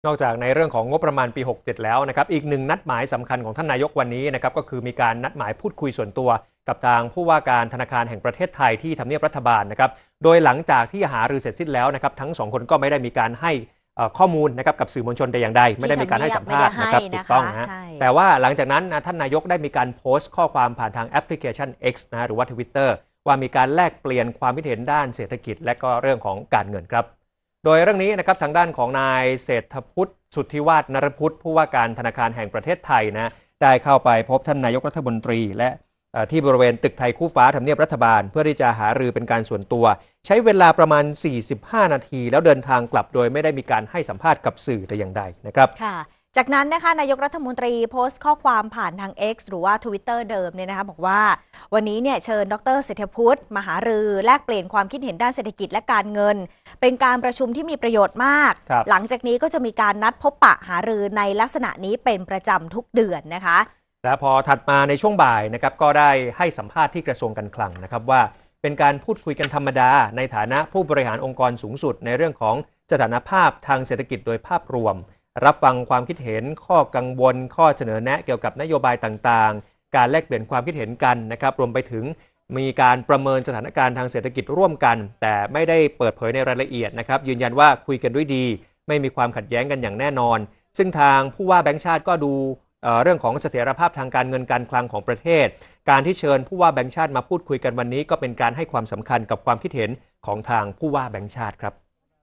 นอกจากในเรื่องของงบประมาณปี 67 แล้วนะครับอีกหนึ่งนัดหมายสำคัญของท่านนายกวันนี้นะครับก็คือมีการนัดหมายพูดคุยส่วนตัวกับทางผู้ว่าการธนาคารแห่งประเทศไทยที่ทำเนียบรัฐบาลนะครับโดยหลังจากที่หารือเสร็จสิ้นแล้วนะครับทั้งสองคนก็ไม่ได้มีการให้ข้อมูลนะครับกับสื่อมวลชนแต่อย่างใดไม่ได้มีการให้สัมภาษณ์นะครับถูกต้องนะแต่ว่าหลังจากนั้นท่านนายกได้มีการโพสต์ข้อความผ่านทางแอปพลิเคชัน X นะหรือว่า Twitter ว่ามีการแลกเปลี่ยนความคิดเห็นด้านเศรษฐกิจและก็เรื่องของการเงินครับโดยเรื่องนี้นะครับทางด้านของนายเศรษฐพุทธสุทธิวาฒนรพุทธผู้ว่าการธนาคารแห่งประเทศไทยนะได้เข้าไปพบท่านนายกรัฐมนตรีและที่บริเวณตึกไทยคู่ฟ้าทำเนียบรัฐบาลเพื่อที่จะหารือเป็นการส่วนตัวใช้เวลาประมาณ45นาทีแล้วเดินทางกลับโดยไม่ได้มีการให้สัมภาษณ์กับสื่อแต่อย่างใดนะครับค่ะจากนั้นนะคะนายกรัฐมนตรีโพสต์ข้อความผ่านทาง X หรือว่า Twitter เดิมเนี่ยนะคะบอกว่าวันนี้เนี่ยเชิญดร.เศรษฐพุทธมาหารือแลกเปลี่ยนความคิดเห็นด้านเศรษฐกิจและการเงินเป็นการประชุมที่มีประโยชน์มากหลังจากนี้ก็จะมีการนัดพบปะหารือในลักษณะนี้เป็นประจำทุกเดือนนะคะและพอถัดมาในช่วงบ่ายนะครับก็ได้ให้สัมภาษณ์ที่กระทรวงการคลังนะครับว่าเป็นการพูดคุยกันธรรมดาในฐานะผู้บริหารองค์กรสูงสุดในเรื่องของสถานภาพทางเศรษฐกิจโดยภาพรวมรับฟังความคิดเห็นข้อกังวลข้อเสนอแนะเกี่ยวกับนโยบายต่างๆการแลกเปลี่ยนความคิดเห็นกันนะครับรวมไปถึงมีการประเมินสถานการณ์ทางเศรษฐกิจร่วมกันแต่ไม่ได้เปิดเผยในรายละเอียดนะครับยืนยันว่าคุยกันด้วยดีไม่มีความขัดแย้งกันอย่างแน่นอนซึ่งทางผู้ว่าแบงก์ชาติก็ดูเรื่องของเสถียรภาพทางการเงินการคลังของประเทศการที่เชิญผู้ว่าแบงก์ชาติมาพูดคุยกันวันนี้ก็เป็นการให้ความสำคัญกับความคิดเห็นของทางผู้ว่าแบงก์ชาติครับ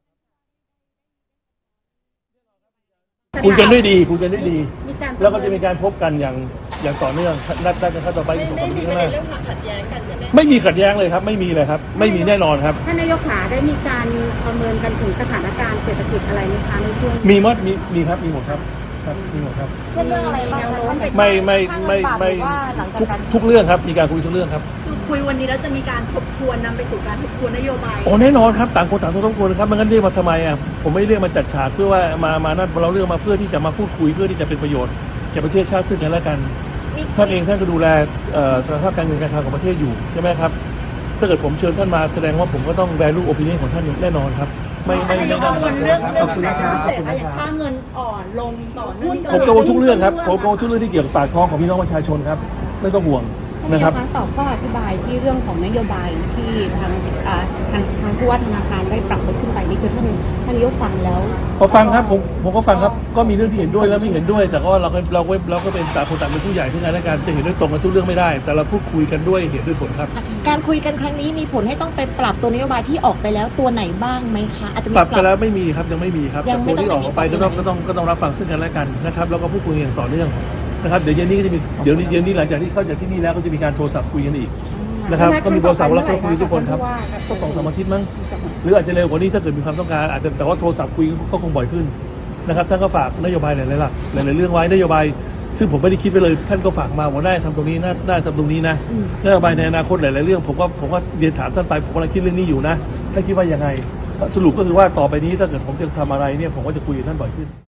คุยกันด้วยดีแล้วก็จะมีการพบกันอย่างต่อเนื่องนัดกันต่อไป2-3 ปีข้างหน้าไม่มีขัดแย้งเลยครับไม่มีเลยครับไม่มีแน่นอนครับท่านนายกขาได้มีการประเมินกันถึงสถานการณ์เศรษฐกิจอะไรไหมคะในช่วงมีหมดครับมีหมดครับมีหมดครับเช่นเรื่องอะไรบ้างคะท่านไม่ทุกเรื่องครับมีการคุยทุกเรื่องครับคือคุยวันนี้แล้วจะมีการทบทวนนำไปสู่การทบทวนนโยบายโอ้แน่นอนครับต่างคนต่างทบทวนครับมันงั้นเรียกมาทำไมอ่ะผมไม่เรียกมาจัดฉากเพื่อว่ามานั่นเราเรียกมาเพื่อที่จะมาพูดคุยเพื่อที่จะเป็นประโยชน์แก่ประเทศชาติซึ่งกันและกันท่านเองท่านก็ดูแลสถานภาพการเงินการคลังของประเทศอยู่ใช่ไหมครับถ้าเกิดผมเชิญท่านมาแสดงว่าผมก็ต้องvalue opinionของท่านแน่นอนครับไม่กังวลเรื่องการเศรษฐกิจอย่างค่าเงินอ่อนลงต่อเนื่องผมกังวลทุกเรื่องครับผมกังวลทุกเรื่องที่เกี่ยวกับปากท้องของพี่น้องประชาชนครับไม่ต้องห่วงนะครับต่อข้ออธิบายที่เรื่องของนโยบายที่ทางผู้ว่าธนาคารได้ปรับลดขึ้นไปนี่คือท่านนายกฟังแล้วพอฟังครับผมก็ฟังครับก็มีเรื่องที่เห็นด้วยและไม่เห็นด้วยแต่ก็เราก็เป็นต่างคนต่างเป็นผู้ใหญ่ที่งานและการจะเห็นด้วยตรงกันทุกเรื่องไม่ได้แต่เราพูดคุยกันด้วยเหตุด้วยผลครับการคุยกันครั้งนี้มีผลให้ต้องไปปรับตัวนโยบายที่ออกไปแล้วตัวไหนบ้างไหมคะอาจจะปรับไปแล้วไม่มีครับยังไม่มีครับแต่ตัวที่ออกไปก็ต้องรับฟังซึ่งกันและกันนะครับแล้วก็พูดคุยอย่างต่อเนื่องนะครับเดี๋ยวเย็นนี้ก็จะมีเดี๋ยวนี้หลังจากที่เข้าจากที่นี่แล้วก็จะมีการโทรศัพท์คุยกันอีกนะครับก็มีโทรศัพท์แล้วก็คุยทุกคนครับก็2-3 อาทิตย์มั้งหรืออาจจะเร็วกว่านี้ถ้าเกิดมีความต้องการอาจจะแต่ว่าโทรศัพท์คุยก็คงบ่อยขึ้นนะครับท่านก็ฝากนโยบายหลายๆหลักหลายๆเรื่องไว้นโยบายซึ่งผมไม่ได้คิดไปเลยท่านก็ฝากมาว่าได้ทำตรงนี้ได้ทำตรงนี้นะนโยบายในอนาคตหลายๆเรื่องผมก็เรียนถามท่านไปผมกำลังคิดเรื่องนี้อยู่นะท่านคิดว่ายังไงสรุปก็คือว่าต่อไปนี้ถ้าเกิดผมจะทำอะไรเนี่ยผมก็จะคุยกับท่านบ่อยขึ้น